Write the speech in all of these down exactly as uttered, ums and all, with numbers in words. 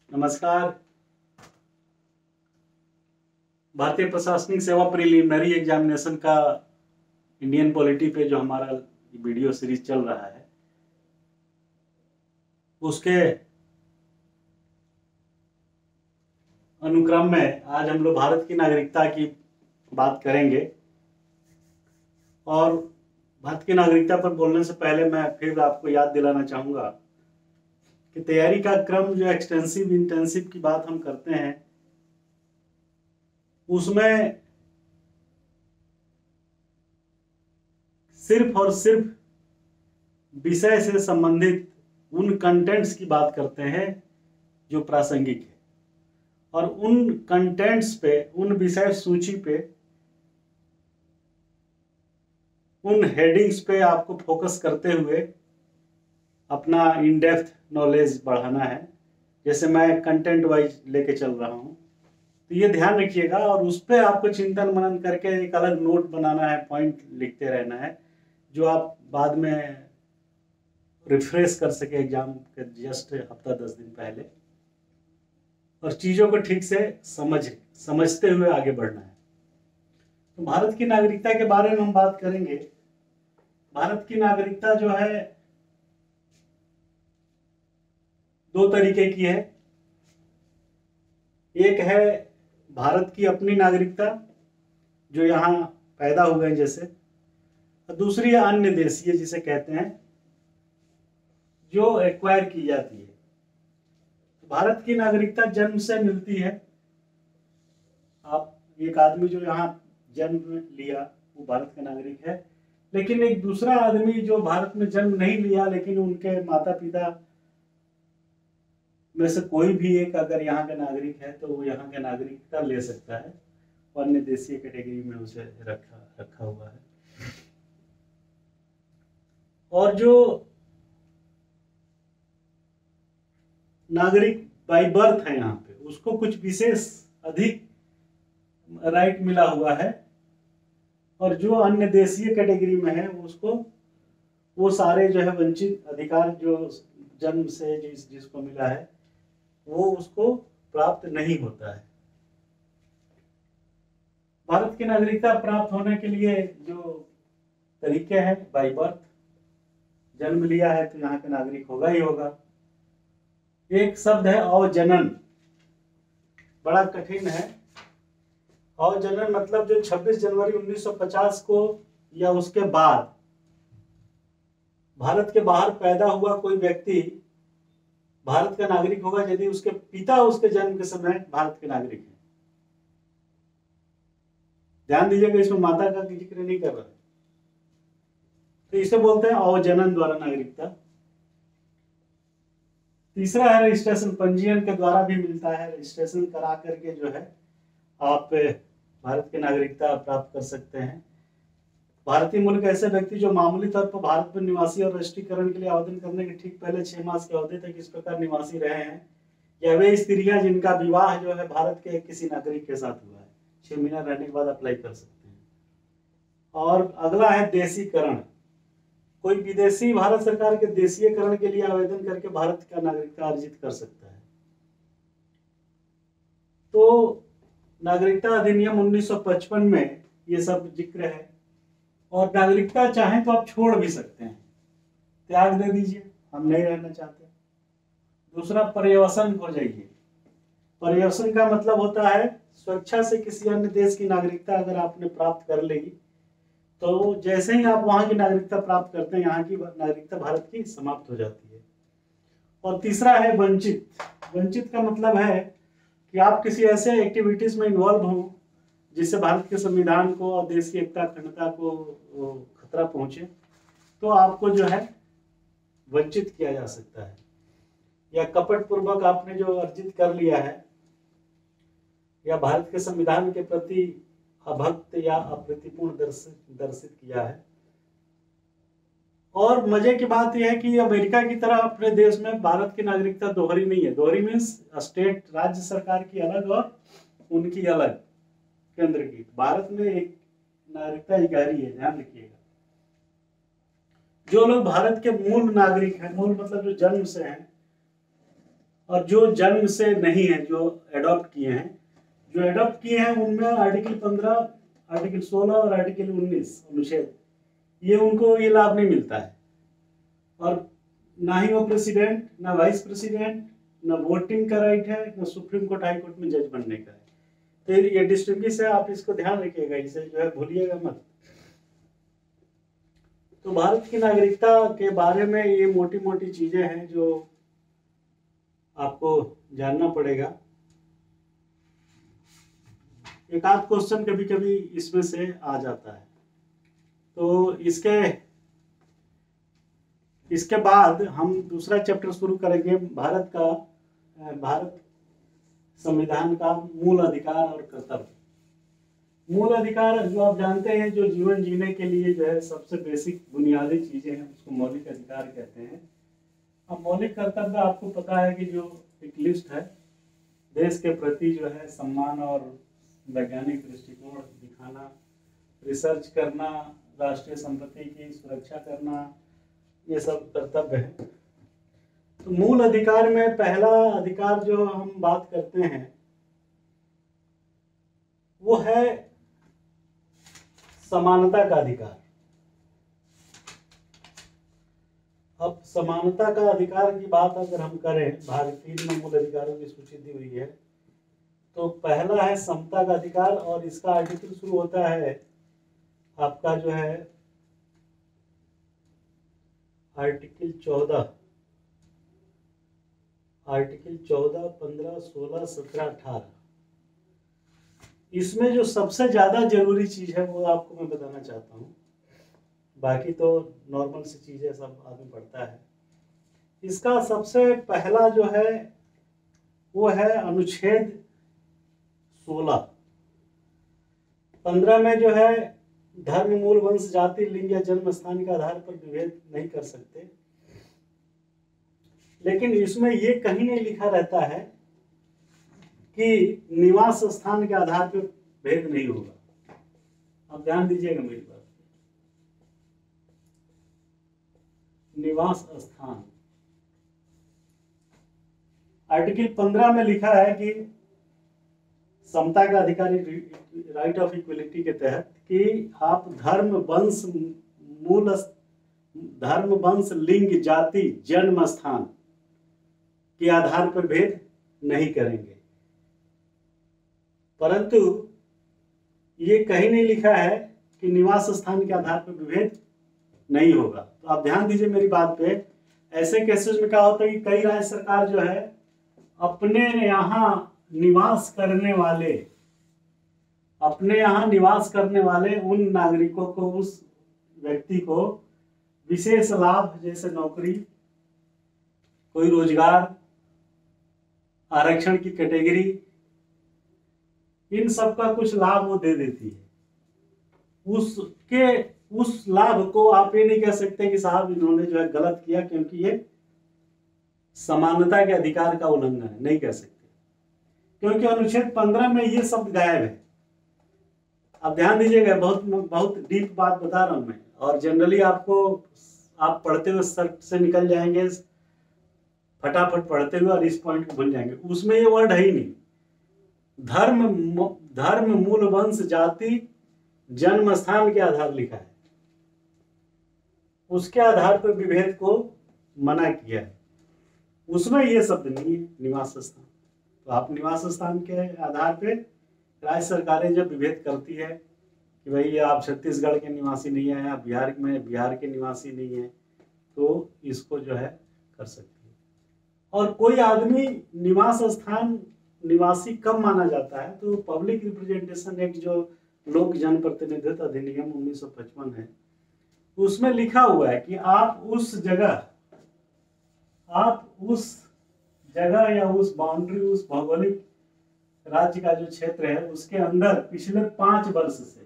नमस्कार। भारतीय प्रशासनिक सेवा प्रिलिमिनरी एग्जामिनेशन का इंडियन पॉलिटी पे जो हमारा वीडियो सीरीज चल रहा है उसके अनुक्रम में आज हम लोग भारत की नागरिकता की बात करेंगे। और भारत की नागरिकता पर बोलने से पहले मैं फिर आपको याद दिलाना चाहूँगा कि तैयारी का क्रम जो एक्सटेंसिव इंटेंसिव की बात हम करते हैं उसमें सिर्फ और सिर्फ विषय से संबंधित उन कंटेंट्स की बात करते हैं जो प्रासंगिक है, और उन कंटेंट्स पे, उन विषय सूची पे, उन हेडिंग्स पे आपको फोकस करते हुए अपना इन डेप्थ नॉलेज बढ़ाना है। जैसे मैं कंटेंट वाइज लेके चल रहा हूँ, तो ये ध्यान रखिएगा और उस पर आपको चिंतन मनन करके एक अलग नोट बनाना है, पॉइंट लिखते रहना है जो आप बाद में रिफ्रेश कर सके एग्जाम के जस्ट हफ्ता दस दिन पहले, और चीज़ों को ठीक से समझ समझते हुए आगे बढ़ना है। तो भारत की नागरिकता के बारे में हम बात करेंगे। भारत की नागरिकता जो है दो तरीके की है। एक है भारत की अपनी नागरिकता जो यहाँ पैदा हुए जैसे, और दूसरी है अन्य देशीय जिसे कहते हैं जो एक्वायर की जाती है। तो भारत की नागरिकता जन्म से मिलती है। आप एक आदमी जो यहाँ जन्म लिया वो भारत का नागरिक है, लेकिन एक दूसरा आदमी जो भारत में जन्म नहीं लिया लेकिन उनके माता पिता में से कोई भी एक अगर यहाँ का नागरिक है तो वो यहाँ का नागरिकता ले सकता है, अन्य देशीय कैटेगरी में उसे रखा रखा हुआ है। और जो नागरिक बाय बर्थ है यहाँ पे उसको कुछ विशेष अधिक राइट मिला हुआ है, और जो अन्य देशीय कैटेगरी में है उसको वो सारे जो है वंचित अधिकार जो जन्म से जिस जिसको मिला है वो उसको प्राप्त नहीं होता है। भारत की नागरिकता प्राप्त होने के लिए जो तरीके हैं, बाय बर्थ, जन्म लिया है तो यहाँ का नागरिक होगा ही होगा। एक शब्द है अवजनन, बड़ा कठिन है। अवजनन मतलब जो छब्बीस जनवरी उन्नीस सौ पचास को या उसके बाद भारत के बाहर पैदा हुआ कोई व्यक्ति भारत का नागरिक होगा यदि उसके पिता उसके जन्म के समय भारत के नागरिक हैं। ध्यान दीजिएगा, इसमें माता का जिक्र नहीं कर रहा है। तो इसे बोलते हैं अवजनन द्वारा नागरिकता। तीसरा है रजिस्ट्रेशन, पंजीयन के द्वारा भी मिलता है। रजिस्ट्रेशन करा करके जो है आप भारत की नागरिकता प्राप्त कर सकते हैं। भारतीय मूल के ऐसे व्यक्ति जो मामूली तौर पर भारत में निवासी और राष्ट्रीयकरण के लिए आवेदन करने के ठीक पहले छह मास के अवधि तक इस प्रकार निवासी रहे हैं, या वे स्त्रियां जिनका विवाह जो है भारत के किसी नागरिक के साथ हुआ है, छह महीना रहने के बाद अप्लाई कर सकते हैं। और अगला है देशीकरण, कोई विदेशी भारत सरकार के देशीयकरण के लिए आवेदन करके भारत का नागरिकता अर्जित कर सकता है। तो नागरिकता अधिनियम उन्नीस सौ पचपन में ये सब जिक्र है। और नागरिकता चाहें तो आप छोड़ भी सकते हैं, त्याग दे दीजिए, हम नहीं रहना चाहते। दूसरा, पर्यवसन हो जाइए। पर्यवसन का मतलब होता है स्वेच्छा से किसी अन्य देश की नागरिकता अगर आपने प्राप्त कर ली तो जैसे ही आप वहां की नागरिकता प्राप्त करते हैं यहाँ की नागरिकता भारत की समाप्त हो जाती है। और तीसरा है वंचित। वंचित का मतलब है कि आप किसी ऐसे एक्टिविटीज में इन्वॉल्व हों जिससे भारत के संविधान को और देश की एकता अखंडता को खतरा पहुंचे, तो आपको जो है वंचित किया जा सकता है। या कपट पूर्वक आपने जो अर्जित कर लिया है या भारत के संविधान के प्रति अभक्त या अप्रीतिपूर्ण दर्शित दर्शित किया है। और मजे की बात यह है कि अमेरिका की तरह अपने देश में भारत की नागरिकता दोहरी नहीं है। दोहरी मीन्स स्टेट, राज्य सरकार की अलग और उनकी अलग, केंद्र की। भारत में एक नागरिकता इकहरी है, ध्यान रखिएगा। जो लोग भारत के मूल नागरिक हैं, मूल मतलब जो जन्म से हैं, और जो जन्म से नहीं है, जो एडॉप्ट किए हैं, जो एडॉप्ट किए हैं उनमें आर्टिकल पंद्रह, आर्टिकल सोलह और आर्टिकल उन्नीस अनुच्छेद, ये उनको ये लाभ नहीं मिलता है। और ना ही वो प्रेसिडेंट, ना वाइस प्रेसिडेंट, ना वोटिंग का राइट है, ना सुप्रीम कोर्ट हाई कोर्ट में जज बनने का है। तो ये डिस्टिंग्विश है, आप इसको ध्यान रखिएगा, इसे जो है भूलिएगा मत। तो भारत की नागरिकता के बारे में ये मोटी मोटी चीजें हैं जो आपको जानना पड़ेगा। एक आध क्वेश्चन कभी कभी इसमें से आ जाता है। तो इसके इसके बाद हम दूसरा चैप्टर शुरू करेंगे, भारत का भारत संविधान का मूल अधिकार और कर्तव्य। मूल अधिकार जो आप जानते हैं, जो जीवन जीने के लिए जो है सबसे बेसिक बुनियादी चीजें हैं, उसको मौलिक अधिकार कहते हैं। अब मौलिक कर्तव्य आपको पता है कि जो एक लिस्ट है, देश के प्रति जो है सम्मान और वैज्ञानिक दृष्टिकोण दिखाना, रिसर्च करना, राष्ट्रीय संपत्ति की सुरक्षा करना, ये सब कर्तव्य है। तो मूल अधिकार में पहला अधिकार जो हम बात करते हैं वो है समानता का अधिकार। अब समानता का अधिकार की बात अगर हम करें, भारतीय में मूल अधिकारों की सूची दी हुई है, तो पहला है समता का अधिकार, और इसका आर्टिकल शुरू होता है आपका जो है आर्टिकल चौदह, आर्टिकल चौदह, पंद्रह, सोलह, सत्रह, अठारह। इसमें जो सबसे ज्यादा जरूरी चीज है वो आपको मैं बताना चाहता हूँ, बाकी तो नॉर्मल सी चीजें सब आदमी पढ़ता है। इसका सबसे पहला जो है वो है अनुच्छेद सोलह। पंद्रह में जो है धर्म, मूल, वंश, जाति, लिंग या जन्म स्थान के आधार पर विभेद नहीं कर सकते, लेकिन इसमें ये कहीं नहीं लिखा रहता है कि निवास स्थान के आधार पर भेद नहीं होगा। आप ध्यान दीजिएगा मेरी बात। निवास स्थान आर्टिकल पंद्रह में लिखा है कि समता का अधिकारी राइट ऑफ इक्वलिटी के तहत कि आप धर्म, वंश, मूल, धर्म, वंश, लिंग, जाति, जन्म स्थान के आधार पर भेद नहीं करेंगे। परंतु ये कहीं नहीं लिखा है कि निवास स्थान के आधार पर विभेद नहीं होगा। तो आप ध्यान दीजिए मेरी बात पे। ऐसे केसेस में क्या होता है कि कई राज्य सरकार जो है अपने यहाँ निवास करने वाले अपने यहाँ निवास करने वाले उन नागरिकों को, उस व्यक्ति को विशेष लाभ, जैसे नौकरी, कोई रोजगार, आरक्षण की कैटेगरी, इन सब का कुछ लाभ वो दे देती है। उसके उस लाभ को आप ये नहीं कह सकते कि साहब इन्होंने जो है गलत किया, क्योंकि ये समानता के अधिकार का उल्लंघन है, नहीं कह सकते, क्योंकि अनुच्छेद पंद्रह में ये शब्द गायब है। आप ध्यान दीजिएगा, बहुत बहुत डीप बात बता रहा हूं मैं, और जनरली आपको आप पढ़ते हुए सर से निकल जाएंगे, फटाफट पढ़ते हुए, और इस पॉइंट को भूल जाएंगे। उसमें ये वर्ड है ही नहीं। धर्म, धर्म, मूल, वंश, जाति, जन्म स्थान के आधार लिखा है, उसके आधार पर विभेद को मना किया है। उसमें ये शब्द नहीं है निवास स्थान। तो आप निवास स्थान के आधार पे राज्य सरकारें जब विभेद करती है कि भाई आप छत्तीसगढ़ के निवासी नहीं है, आप बिहार में बिहार के निवासी नहीं है, तो इसको जो है कर सकती है। और कोई आदमी निवास स्थान निवासी कब माना जाता है, तो पब्लिक रिप्रेजेंटेशन एक्ट, जो लोक जनप्रतिनिधित्व अधिनियम उन्नीस सौ पचपन है, उसमें लिखा हुआ है कि आप उस जगह आप उस जगह या उस बाउंड्री, उस भौगोलिक राज्य का जो क्षेत्र है उसके अंदर पिछले पांच वर्ष से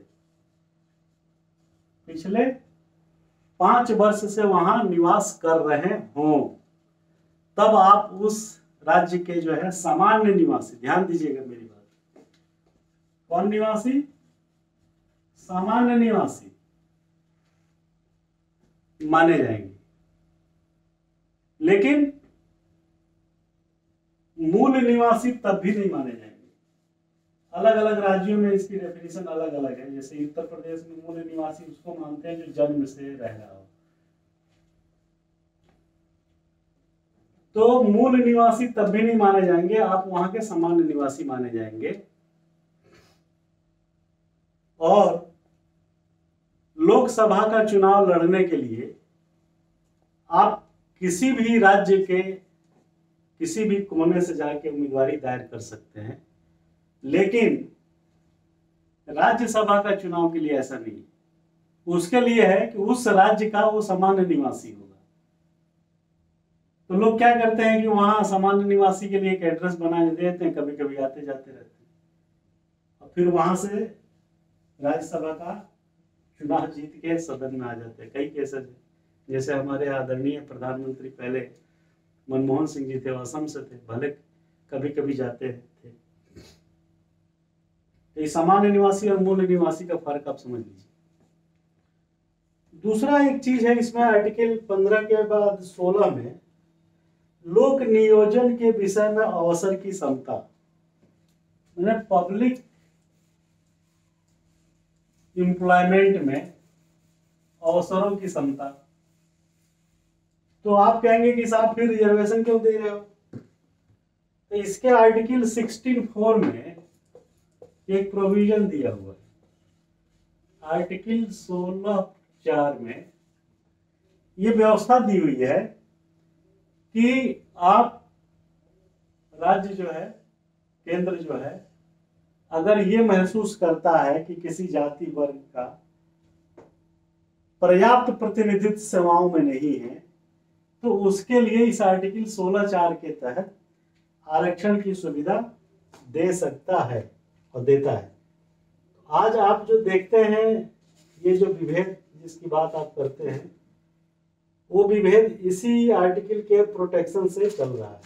पिछले पांच वर्ष से वहां निवास कर रहे हों, तब आप उस राज्य के जो है सामान्य निवासी, ध्यान दीजिएगा मेरी बात, कौन निवासी? सामान्य निवासी माने जाएंगे। लेकिन मूल निवासी तब भी नहीं माने जाएंगे। अलग अलग राज्यों में इसकी डेफिनेशन अलग अलग है। जैसे उत्तर प्रदेश में मूल निवासी उसको मानते हैं जो जन्म से रह रहा हो। तो मूल निवासी तब भी नहीं माने जाएंगे, आप वहां के सामान्य निवासी माने जाएंगे। और लोकसभा का चुनाव लड़ने के लिए आप किसी भी राज्य के किसी भी कोने से जाके उम्मीदवारी दायर कर सकते हैं, लेकिन राज्यसभा का चुनाव के लिए ऐसा नहीं है। उसके लिए है कि उस राज्य का वो सामान्य निवासी होगा। तो लोग क्या करते हैं कि वहां सामान्य निवासी के लिए एक एड्रेस बना के देते हैं, कभी कभी आते जाते रहते हैं, और फिर वहां से राज्यसभा का चुनाव जीत के सदन में आ जाते हैं। कई केसेस है, जैसे हमारे आदरणीय प्रधानमंत्री पहले मनमोहन सिंह जी थे, असम से थे, भले कभी कभी जाते थे। तो सामान्य निवासी और मूल निवासी का फर्क आप समझ लीजिए। दूसरा एक चीज है इसमें, आर्टिकल पंद्रह के बाद सोलह में लोक नियोजन के विषय में अवसर की समता, मैंने पब्लिक एम्प्लॉयमेंट में अवसरों की समता। तो आप कहेंगे कि साहब फिर रिजर्वेशन क्यों दे रहे हो? तो इसके आर्टिकल सिक्सटीन फोर में एक प्रोविजन दिया हुआ है। आर्टिकल सोलह चार में ये व्यवस्था दी हुई है कि आप राज्य जो है, केंद्र जो है, अगर ये महसूस करता है कि किसी जाति वर्ग का पर्याप्त प्रतिनिधित्व सेवाओं में नहीं है, तो उसके लिए इस आर्टिकल सोलह चार के तहत आरक्षण की सुविधा दे सकता है और देता है। आज आप जो देखते हैं, ये जो विभेद जिसकी बात आप करते हैं, वो विभेद इसी आर्टिकल के प्रोटेक्शन से चल रहा है।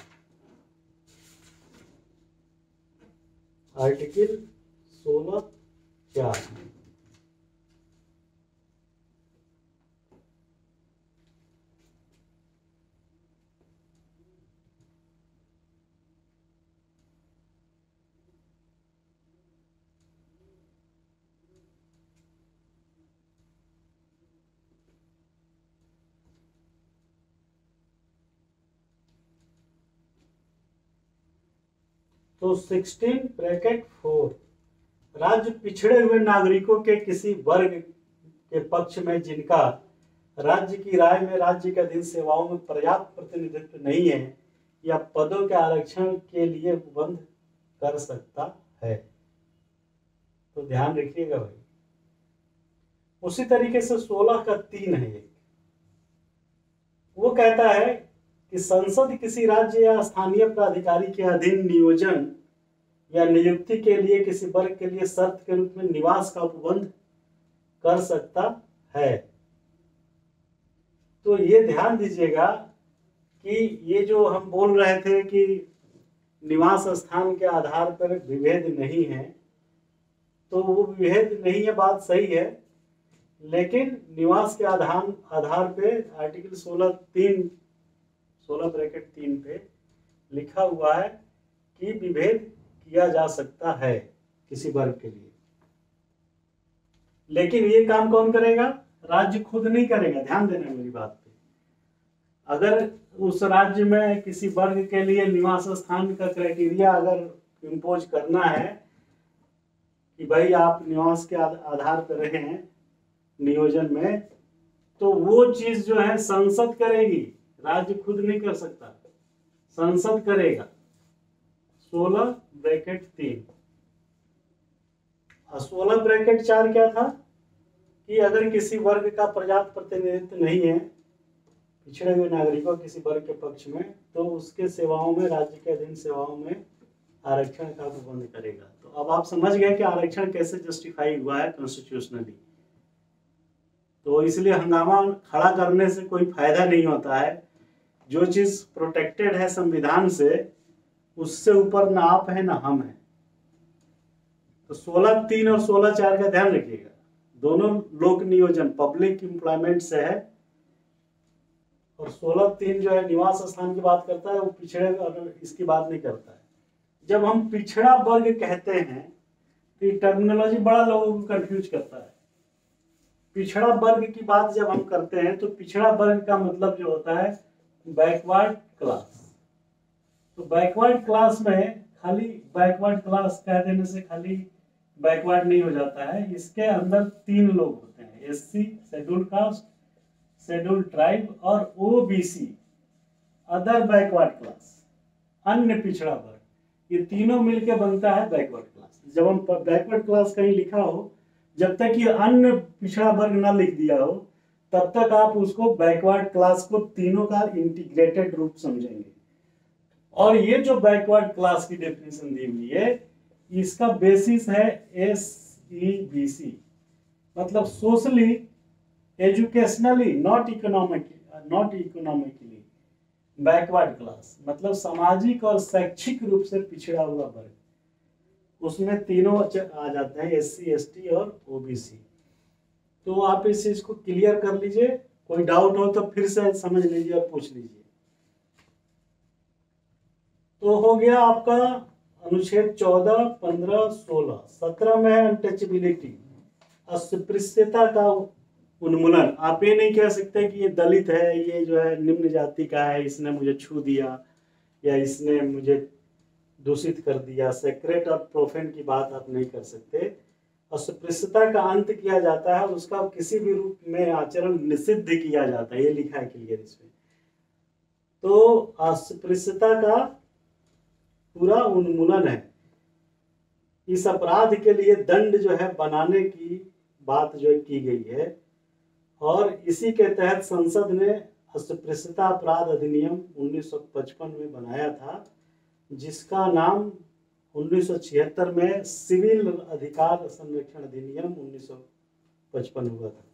आर्टिकल सोलह चार तो सिक्सटीन ब्रैकेट फोर, राज्य पिछड़े हुए नागरिकों के किसी वर्ग के पक्ष में जिनका राज्य की राय में राज्य के अधीन सेवाओं में पर्याप्त प्रतिनिधित्व नहीं है या पदों के आरक्षण के लिए उपबंध कर सकता है। तो ध्यान रखिएगा भाई। उसी तरीके से सोलह का तीन है, एक वो कहता है कि संसद किसी राज्य या स्थानीय प्राधिकारी के अधीन नियोजन या नियुक्ति के लिए किसी वर्ग के लिए शर्त के रूप में निवास का उपबंध कर सकता है। तो ये ध्यान दीजिएगा कि ये जो हम बोल रहे थे कि निवास स्थान के आधार पर विभेद नहीं है, तो वो विभेद नहीं है, बात सही है, लेकिन निवास के आधार आधार पे आर्टिकल सोलह तीन सोलह ब्रैकेट तीन पे लिखा हुआ है कि विभेद किया जा सकता है किसी वर्ग के लिए। लेकिन ये काम कौन करेगा? राज्य खुद नहीं करेगा। ध्यान देना मेरी बात पे। अगर उस राज्य में किसी वर्ग के लिए निवास स्थान का क्राइटेरिया अगर इम्पोज करना है कि भाई आप निवास के आधार पर रहे हैं नियोजन में, तो वो चीज जो है संसद करेगी, राज्य खुद नहीं कर सकता, संसद करेगा। सोलह ब्रैकेट तीन। और सोलह ब्रैकेट चार क्या था कि अगर किसी वर्ग का पर्याप्त प्रतिनिधित्व नहीं है, पिछड़े हुए नागरिकों किसी वर्ग के पक्ष में, तो उसके सेवाओं में, राज्य के अधीन सेवाओं में आरक्षण का उपबंध करेगा। तो अब आप समझ गए कि आरक्षण कैसे जस्टिफाई हुआ है कॉन्स्टिट्यूशनली। तो इसलिए हंगामा खड़ा करने से कोई फायदा नहीं होता है। जो चीज प्रोटेक्टेड है संविधान से, उससे ऊपर ना आप है ना हम है। तो सोलह तीन और सोलह चार का ध्यान रखिएगा। दोनों लोक नियोजन पब्लिक एम्प्लॉयमेंट से है, और सोलह तीन जो है निवास स्थान की बात करता है, वो पिछड़े और इसकी बात नहीं करता है। जब हम पिछड़ा वर्ग कहते हैं तो ये टर्मिनोलॉजी बड़ा लोगों को कंफ्यूज करता है। पिछड़ा वर्ग की बात जब हम करते हैं तो पिछड़ा वर्ग का मतलब जो होता है बैकवर्ड क्लास। तो बैकवर्ड क्लास में खाली बैकवर्ड क्लास कह देने से खाली बैकवर्ड नहीं हो जाता है, इसके अंदर तीन लोग होते हैं, SC scheduled caste, scheduled tribe और ओबीसी अदर बैकवर्ड क्लास, अन्य पिछड़ा वर्ग, ये तीनों मिलके बनता है बैकवर्ड क्लास। जब हम बैकवर्ड क्लास कहीं लिखा हो, जब तक ये अन्य पिछड़ा वर्ग ना लिख दिया हो तब तक आप उसको बैकवर्ड क्लास को तीनों का इंटीग्रेटेड रूप समझेंगे। और ये जो बैकवर्ड क्लास की डेफिनेशन दी हुई है इसका बेसिस है एस ई बी सी, मतलब socially, educationally, not economic not economically backward class, मतलब सामाजिक और शैक्षिक रूप से पिछड़ा हुआ वर्ग। उसमें तीनों आ जाते हैं, एस सी एस टी और ओबीसी। तो आप इस चीज को क्लियर कर लीजिए, कोई डाउट हो तो फिर से समझ लीजिए और पूछ लीजिए। तो हो गया आपका अनुच्छेद चौदह, पंद्रह, सोलह। सत्रह में है अनटचेबिलिटी, अस्पृश्यता का उन्मूलन। आप ये नहीं कह सकते कि ये दलित है, ये जो है निम्न जाति का है, इसने मुझे छू दिया या इसने मुझे दूषित कर दिया। सेक्रेट और प्रोफेन की बात आप नहीं कर सकते। अस्पृश्यता का अंत किया जाता है, उसका किसी भी रूप में आचरण निषिद्ध किया जाता है, ये लिखा है क्लियर इसमें। तो अस्पृश्यता का पूरा उन्मूलन है। इस अपराध के लिए दंड जो है बनाने की बात जो की गई है, और इसी के तहत संसद ने अस्पृश्यता अपराध अधिनियम उन्नीस सौ पचपन में बनाया था, जिसका नाम उन्नीस सौ छिहत्तर में सिविल अधिकार संरक्षण अधिनियम उन्नीस सौ पचपन हुआ था।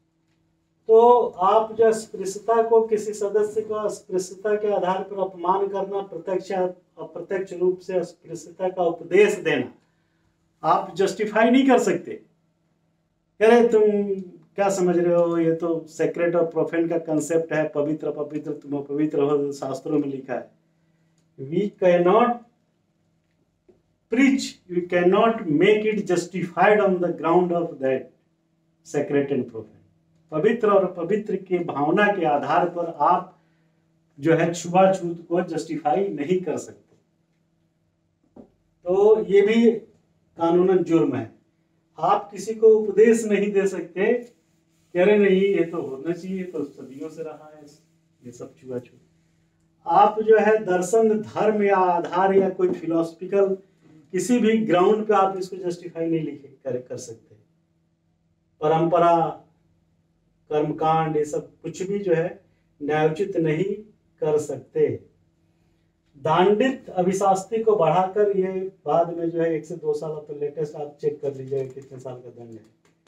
तो आप जो अस्पृश्यता को, किसी सदस्य को अस्पृश्यता के आधार पर अपमान करना, प्रत्यक्ष अप्रत्यक्ष रूप से अस्पृश्यता का उपदेश देना, आप जस्टिफाई नहीं कर सकते। अरे तुम क्या समझ रहे हो, ये तो सेक्रेट और प्रोफेन का कंसेप्ट है, पवित्र पवित्र तुम अपवित्र हो, शास्त्रों में लिखा है। We can not preach, we cannot make it justified on the ground of that sacred and profane. पवित्र और पवित्र के भावना के आधार पर आप जो है छुआछूत को जस्टिफाई नहीं कर सकते। तो ये भी कानूनन जुर्म है। आप किसी को उपदेश नहीं दे सकते, कह रहे नहीं ये तो होना चाहिए, तो सदियों से रहा है ये सब छुआछूत। आप जो है दर्शन, धर्म या आधार या कोई फिलोसफिकल किसी भी ग्राउंड पे आप इसको जस्टिफाई नहीं लिखे कर, कर सकते। परंपरा, कर्मकांड, ये सब कुछ भी जो है न्यायोचित नहीं कर सकते। दांडित अभिशास्त्री को बढ़ाकर ये बाद में जो है एक से दो साल तो लेटेस्ट आप चेक कर लीजिएगा कितने साल का दंड है।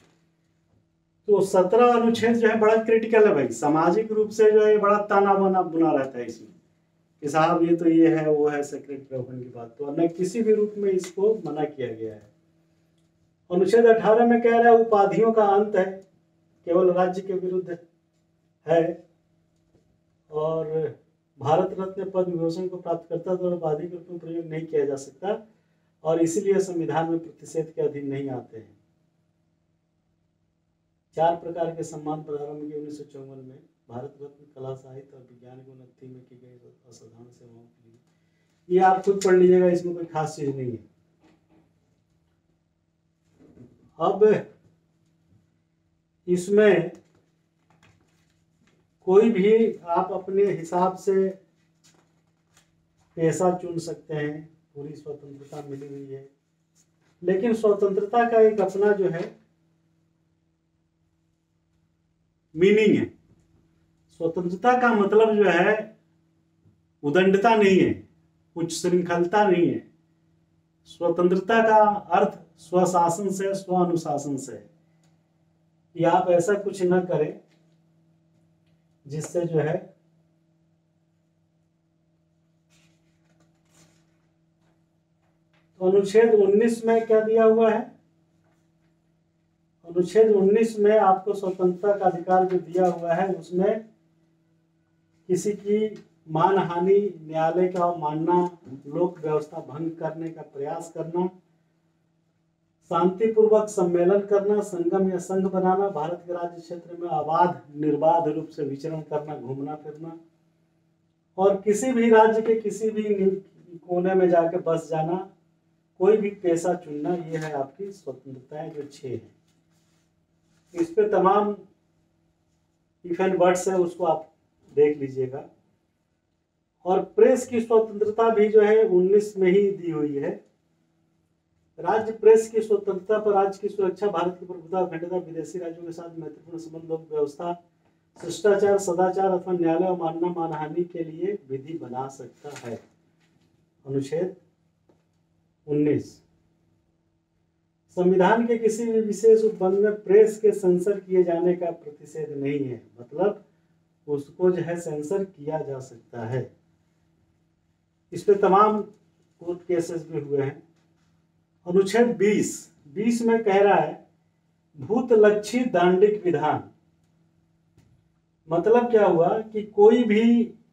तो सत्रह अनुच्छेद जो है बड़ा क्रिटिकल है भाई, सामाजिक रूप से जो है बड़ा ताना बाना बुना रहता है इसमें कि साहब ये तो ये है वो है, सेक्रेट प्रोफेन की बात, तो न किसी भी रूप में इसको मना किया गया है। अनुच्छेद अठारह में कह रहा है उपाधियों का अंत है, केवल राज्य के विरुद्ध है, और भारत रत्न पद विभूषण को प्राप्त करता तो उपाधि के रूप में प्रयोग नहीं किया जा सकता, और इसीलिए संविधान में प्रतिषेध के अधीन नहीं आते हैं। चार प्रकार के सम्मान प्रारंभ किए उन्नीस सौ चौवन में, भारत रत्न, कला, साहित्य और विज्ञान की उन्नति में की गई असाधारण सेवाओं के लिए। ये आप खुद पढ़ लीजिएगा, इसमें कोई खास चीज नहीं है। अब इसमें कोई भी आप अपने हिसाब से पेशा चुन सकते हैं, पूरी स्वतंत्रता मिली हुई है, लेकिन स्वतंत्रता का एक अपना जो है मीनिंग है। स्वतंत्रता का मतलब जो है उदंडता नहीं है, उच्च श्रृंखलता नहीं है। स्वतंत्रता का अर्थ स्वशासन से, स्व अनुशासन से, कि आप ऐसा कुछ न करें जिससे जो है तो अनुच्छेद उन्नीस में क्या दिया हुआ है, अनुच्छेद उन्नीस में आपको स्वतंत्रता का अधिकार जो दिया हुआ है उसमें किसी की मानहानि, न्यायालय का मानना, लोक व्यवस्था भंग करने का प्रयास करना, शांतिपूर्वक सम्मेलन करना, संगम या संघ बनाना, भारत के राज्य क्षेत्र में अबाध निर्बाध रूप से विचरण करना, घूमना फिरना, और किसी भी राज्य के किसी भी कोने में जाके बस जाना, कोई भी पेशा चुनना, ये है आपकी स्वतंत्रताएं जो छह है। इस पे तमाम इफ एंड बट्स है, उसको आप देख लीजिएगा। और प्रेस की स्वतंत्रता भी जो है उन्नीस में ही दी हुई है। राज्य प्रेस की स्वतंत्रता पर राज्य की सुरक्षा, भारत की प्रभुता, अखंडता, विदेशी राज्यों के साथ महत्वपूर्ण संबंध, लोक व्यवस्था, शिष्टाचार, सदाचार अथवा न्यायालय और मानना मानहानि के लिए विधि बना सकता है। अनुच्छेद उन्नीस। संविधान के किसी भी विशेष उपबंध में प्रेस के सेंसर किए जाने का प्रतिषेध नहीं है, मतलब उसको जो है सेंसर किया जा सकता है। इस पे तमाम कोर्ट केसेस भी हुए हैं। अनुच्छेद बीस बीस में कह रहा है भूतलक्षी दांडिक विधान, मतलब क्या हुआ कि कोई भी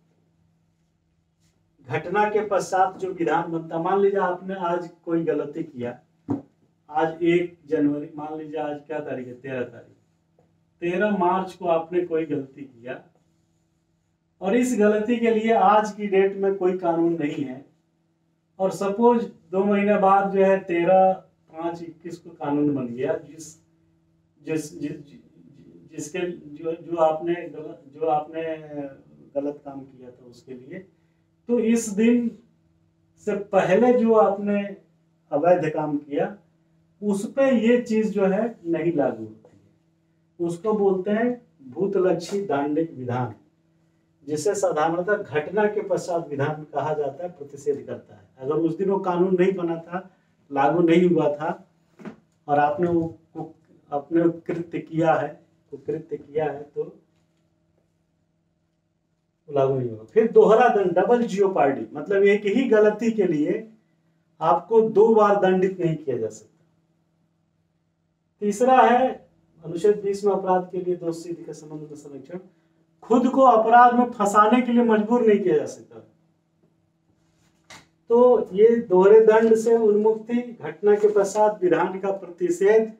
घटना के पश्चात जो विधान बनता, मान लीजिए आपने आज कोई गलती किया, आज एक जनवरी, मान लीजिए आज क्या तारीख है, तेरह तारीख, तेरह मार्च को आपने कोई गलती किया और इस गलती के लिए आज की डेट में कोई कानून नहीं है, और सपोज दो महीने बाद जो है तेरह पाँच इक्कीस को कानून बन गया, जिस जिस जिस जिसके जो जो आपने गलत जो आपने गलत काम किया था उसके लिए, तो इस दिन से पहले जो आपने अवैध काम किया उस पे ये चीज जो है नहीं लागू होती है। उसको बोलते हैं भूतलक्षी दांडिक विधान, जिसे साधारणतः घटना के पश्चात विधान कहा जाता है, प्रतिषेध करता है। अगर उस दिन वो कानून नहीं बना था, लागू नहीं हुआ था, और आपने वो अपने कृत्य किया है कृत्य किया है तो लागू नहीं होगा। फिर दोहरा दंड, डबल जियोपार्डी, मतलब एक ही गलती के लिए आपको दो बार दंडित नहीं किया जा सकता। तीसरा है अनुच्छेद बीस में अपराध के लिए दोषी के संबंध में संरक्षण, खुद को अपराध में फंसाने के लिए मजबूर नहीं किया जा सकता। तो ये दोहरे दंड से उन्मुक्ति, घटना के पश्चात विधान का प्रतिषेध,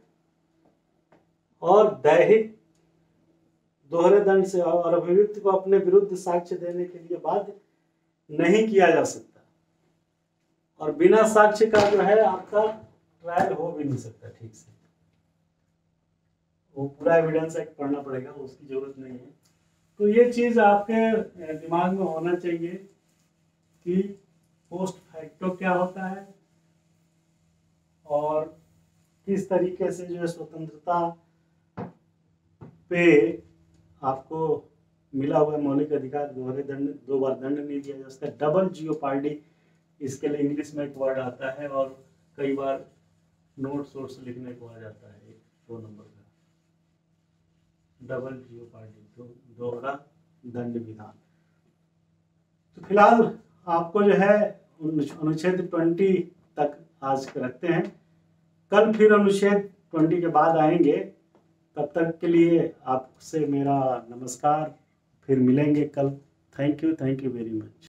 और दैहिक दोहरे दंड से और अभियुक्त को अपने विरुद्ध साक्ष्य देने के लिए बाध्य नहीं किया जा सकता, और बिना साक्ष्य का जो है आपका ट्रायल हो भी नहीं सकता ठीक से। वो पूरा एविडेंस एक्ट पढ़ना पड़ेगा, उसकी जरूरत नहीं है। तो ये चीज आपके दिमाग में होना चाहिए कि पोस्ट फैक्टो क्या होता है और किस तरीके से जो है स्वतंत्रता पे आपको मिला हुआ मौलिक अधिकार, दोहरे दंड, दो बार दंड नहीं दिया जा सकता। डबल जियोपार्डी, इसके लिए इंग्लिश में एक वर्ड आता है और कई बार नोट्स वोट्स लिखने को आ जाता है, एक दो नंबर का, डबल जियोपार्डी, दो दोहरा दंड विधान। तो फिलहाल आपको जो है अनुच्छेद ट्वेंटी तक आज रखते हैं, कल फिर अनुच्छेद ट्वेंटी के बाद आएंगे। तब तक के लिए आपसे मेरा नमस्कार, फिर मिलेंगे कल। Thank you, thank you very much.